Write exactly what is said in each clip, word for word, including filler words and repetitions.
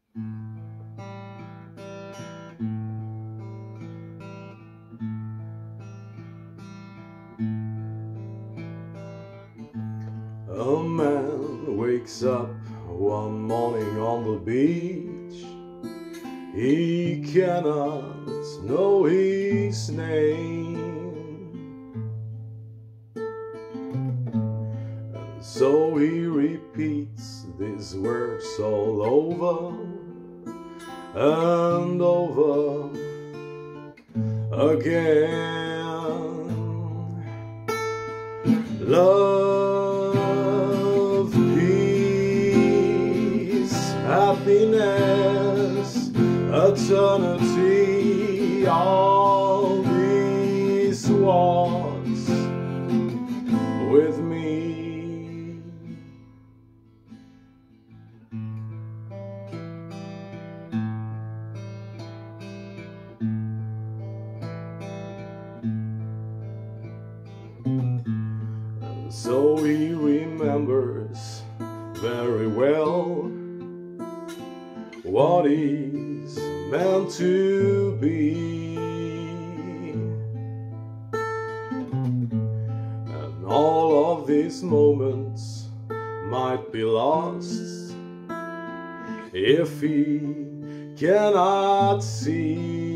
A man wakes up one morning on the beach. He cannot know his name, and so he repeats these words all over and over again. Love, peace, happiness, eternity, all these walks with me. And so he remembers very well what is meant to be, and all of these moments might be lost if he cannot see.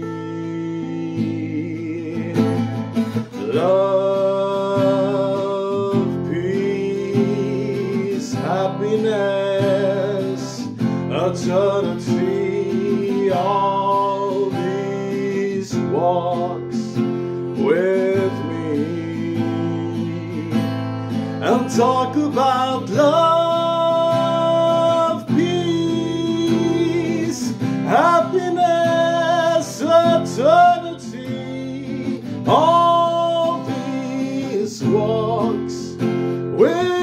Love, peace, happiness, eternity, all these walks with me, and talk about love, peace, happiness, eternity, all these walks with